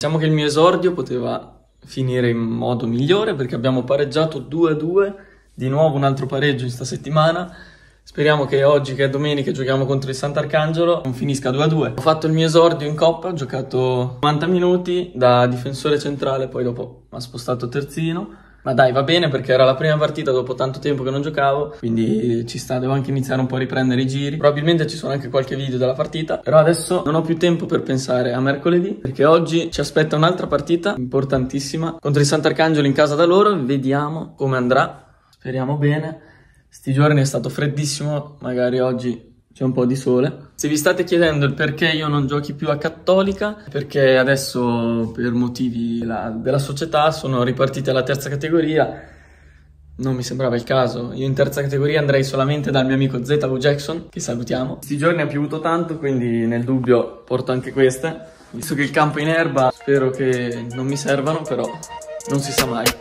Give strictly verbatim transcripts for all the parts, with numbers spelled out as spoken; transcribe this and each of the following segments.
Diciamo che il mio esordio poteva finire in modo migliore perché abbiamo pareggiato due a due, di nuovo un altro pareggio in sta settimana. Speriamo che oggi, che è domenica, giochiamo contro il Sant'Arcangelo, non finisca due a due. Ho fatto il mio esordio in Coppa, ho giocato novanta minuti da difensore centrale, poi dopo mi ha spostato terzino. Ma dai, va bene perché era la prima partita dopo tanto tempo che non giocavo, quindi ci sta, devo anche iniziare un po' a riprendere i giri. Probabilmente ci sono anche qualche video della partita, però adesso non ho più tempo per pensare a mercoledì, perché oggi ci aspetta un'altra partita importantissima contro il Sant'Arcangelo in casa da loro. Vediamo come andrà, speriamo bene. Sti giorni è stato freddissimo, magari oggi c'è un po' di sole. Se vi state chiedendo il perché io non giochi più a Cattolica, perché adesso per motivi la, della società sono ripartiti alla terza categoria. Non mi sembrava il caso. Io in terza categoria andrei solamente dal mio amico Z V Jackson, che salutiamo. Sti giorni ha piovuto tanto, quindi nel dubbio porto anche queste. Visto che il campo è in erba, spero che non mi servano, però non si sa mai.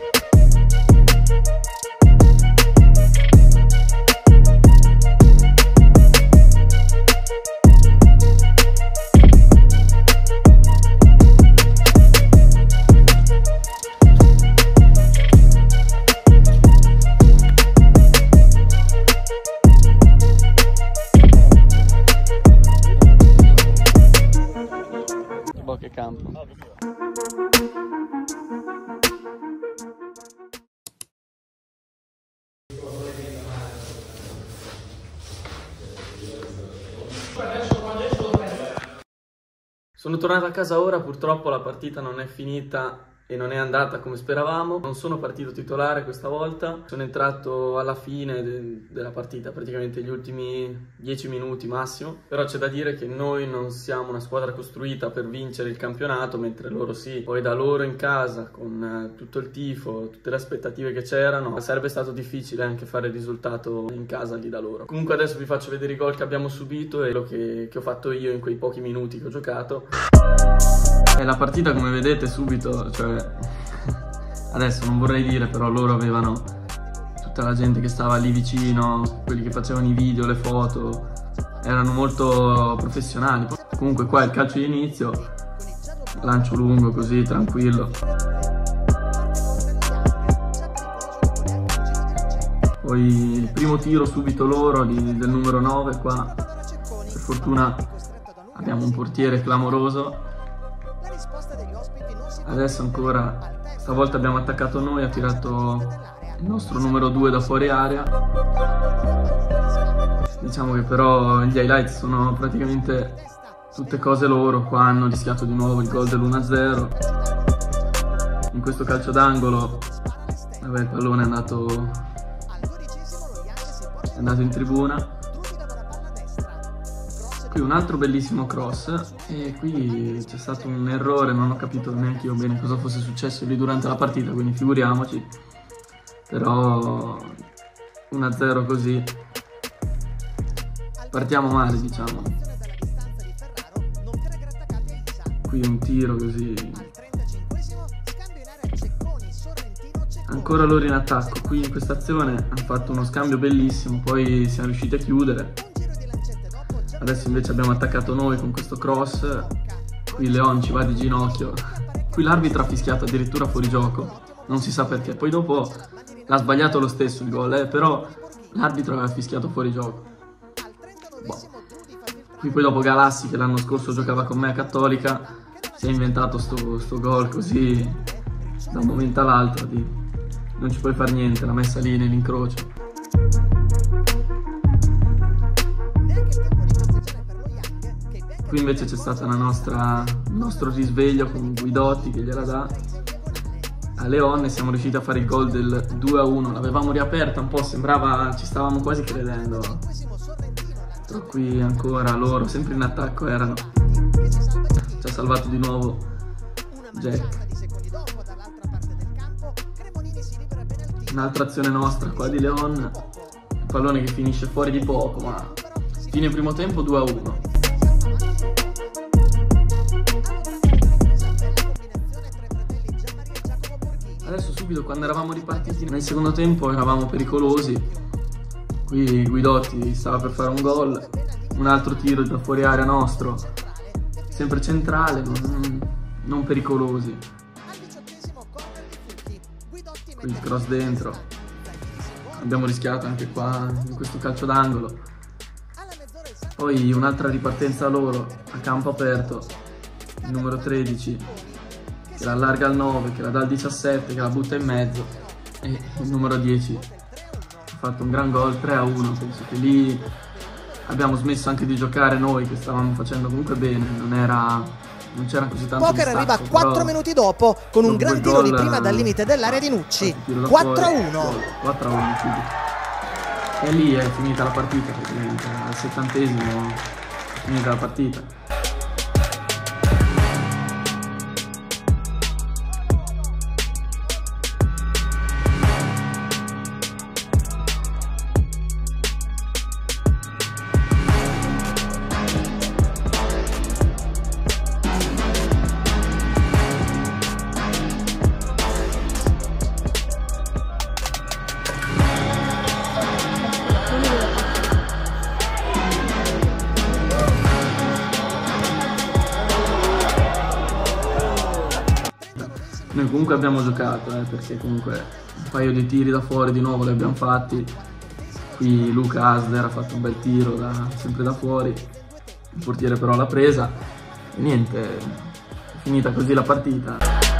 Che campo. Sono tornato a casa ora, purtroppo la partita non è finita e non è andata come speravamo. Non sono partito titolare questa volta, sono entrato alla fine de della partita, praticamente gli ultimi dieci minuti massimo. Però c'è da dire che noi non siamo una squadra costruita per vincere il campionato, mentre loro sì. Poi da loro in casa, con tutto il tifo, tutte le aspettative che c'erano, sarebbe stato difficile anche fare il risultato in casa lì da loro. Comunque adesso vi faccio vedere i gol che abbiamo subito e quello che, che ho fatto io in quei pochi minuti che ho giocato. E la partita, come vedete, subito, cioè adesso non vorrei dire, però loro avevano tutta la gente che stava lì vicino, quelli che facevano i video, le foto, erano molto professionali. Comunque qua il calcio di inizio, lancio lungo così, tranquillo. Poi il primo tiro subito loro di, del numero nove qua, per fortuna abbiamo un portiere clamoroso. Adesso ancora, stavolta abbiamo attaccato noi, ha tirato il nostro numero due da fuori area. Diciamo che però gli highlights sono praticamente tutte cose loro. Qua hanno rischiato di nuovo il gol dell'uno a zero. In questo calcio d'angolo, vabbè, il pallone è andato, è andato in tribuna. Qui un altro bellissimo cross e qui c'è stato un errore, non ho capito neanche io bene cosa fosse successo lì durante la partita, quindi figuriamoci. Però uno a zero così, partiamo male, diciamo. Qui un tiro così, ancora loro in attacco. Qui in questa azione hanno fatto uno scambio bellissimo, poi siamo riusciti a chiudere. Adesso invece abbiamo attaccato noi con questo cross. Qui Leon ci va di ginocchio. Qui l'arbitro ha fischiato addirittura fuori gioco, non si sa perché. Poi dopo l'ha sbagliato lo stesso il gol, eh, però l'arbitro aveva fischiato fuori gioco. Boh. Qui poi dopo Galassi, che l'anno scorso giocava con me a Cattolica, si è inventato sto, sto gol così da un momento all'altro. Non ci puoi fare niente, l'ha messa lì nell'incrocio. Qui invece c'è stato la nostra, il nostro risveglio con Guidotti che gliela dà a Leon e siamo riusciti a fare il gol del due a uno. L'avevamo riaperta un po', sembrava, ci stavamo quasi credendo. Però qui ancora loro, sempre in attacco erano. Ci ha salvato di nuovo Jack. Un'altra azione nostra qua di Leon. Il pallone che finisce fuori di poco, ma fine primo tempo due a uno. Adesso subito, quando eravamo ripartiti nel secondo tempo, eravamo pericolosi. Qui Guidotti stava per fare un gol, un altro tiro da fuori area nostro, sempre centrale, non, non pericolosi. Qui il cross dentro, abbiamo rischiato anche qua in questo calcio d'angolo. Poi un'altra ripartenza loro a campo aperto, il numero tredici che la allarga al nove, che la dà al diciassette, che la butta in mezzo, e il numero dieci ha fatto un gran gol, tre a uno. Penso che lì abbiamo smesso anche di giocare noi, che stavamo facendo comunque bene, non era... non c'era così tanto Poker distacco, arriva quattro minuti dopo con un gran tiro di prima dal limite dell'area di Nucci. quattro a uno. quattro a uno e lì è finita la partita, praticamente al settantesimo è finita la partita. Noi comunque abbiamo giocato, eh, perché comunque un paio di tiri da fuori di nuovo li abbiamo fatti. Qui Luca Asler ha fatto un bel tiro da, sempre da fuori, il portiere però l'ha presa e niente, è finita così la partita.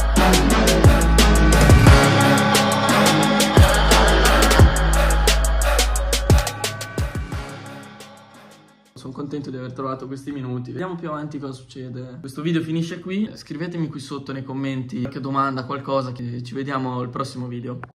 Sono contento di aver trovato questi minuti. Vediamo più avanti cosa succede. Questo video finisce qui. Scrivetemi qui sotto nei commenti qualche domanda, qualcosa, che ci vediamo al prossimo video.